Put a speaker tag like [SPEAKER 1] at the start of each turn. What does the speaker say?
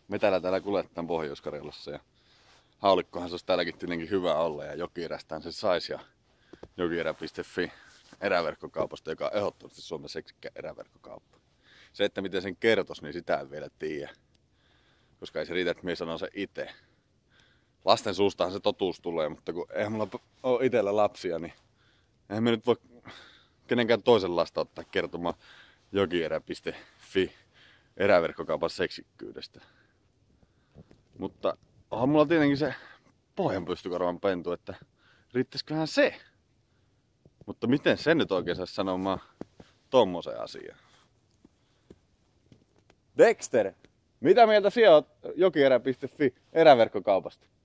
[SPEAKER 1] täällä kuljetaan Pohjois-Karjalassa ja haulikkohan se olisi täälläkin tietenkin hyvä olla ja Jokierästähän se saisi ja jokierä.fi eräverkkokaupasta, joka on ehdottomasti Suomen seksikkä eräverkkokauppa. Se, että miten sen kertoisi, niin sitä en vielä tiedä. Koska ei se riitä, että minä sanon sen itse. Lasten suustahan se totuus tulee, mutta kun eihän mulla ole itsellä lapsia, niin eihän me nyt voi kenenkään toisen lasta ottaa kertomaan jokierä.fi eräverkkokaupan seksikkyydestä. Mutta onhan mulla tietenkin se pohjan pystykorvan pentu, että riittäisiköhän se. Mutta miten sen nyt oikein saisi sanomaan tommosen asian? Dexter, mitä mieltä sinä oot jokierä.fi eräverkkokaupasta?